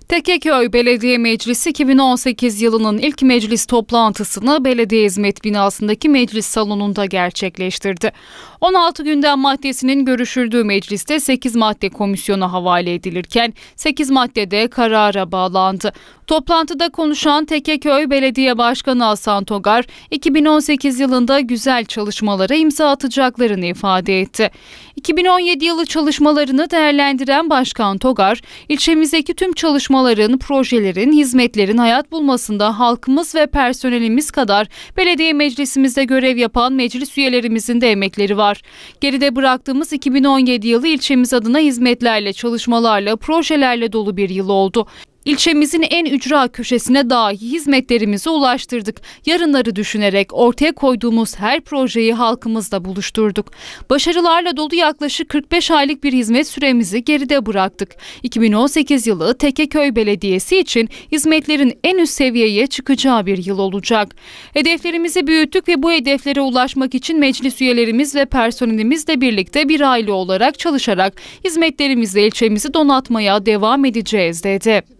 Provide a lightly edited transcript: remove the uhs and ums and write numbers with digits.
Tekeköy Belediye Meclisi 2018 yılının ilk meclis toplantısını Belediye Hizmet Binası'ndaki meclis salonunda gerçekleştirdi. 16 gündem maddesinin görüşüldüğü mecliste 8 madde komisyona havale edilirken 8 madde de karara bağlandı. Toplantıda konuşan Tekeköy Belediye Başkanı Hasan Togar, 2018 yılında güzel çalışmalara imza atacaklarını ifade etti. 2017 yılı çalışmalarını değerlendiren Başkan Togar, ilçemizdeki tüm çalışmaların, projelerin, hizmetlerin hayat bulmasında halkımız ve personelimiz kadar belediye meclisimizde görev yapan meclis üyelerimizin de emekleri var. Geride bıraktığımız 2017 yılı ilçemiz adına hizmetlerle, çalışmalarla, projelerle dolu bir yıl oldu. İlçemizin en ücra köşesine dahi hizmetlerimizi ulaştırdık. Yarınları düşünerek ortaya koyduğumuz her projeyi halkımızla buluşturduk. Başarılarla dolu yaklaşık 45 aylık bir hizmet süremizi geride bıraktık. 2018 yılı Tekeköy Belediyesi için hizmetlerin en üst seviyeye çıkacağı bir yıl olacak. Hedeflerimizi büyüttük ve bu hedeflere ulaşmak için meclis üyelerimiz ve personelimizle birlikte bir aile olarak çalışarak hizmetlerimizle ilçemizi donatmaya devam edeceğiz dedi.